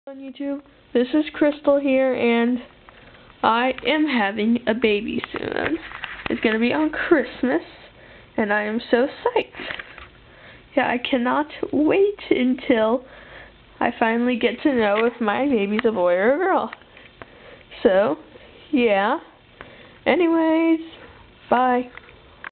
On YouTube, this is Crystal here, and I am having a baby soon. It's gonna be on Christmas, and I am so psyched. Yeah, I cannot wait until I finally get to know if my baby's a boy or a girl. So, yeah. Anyways, bye.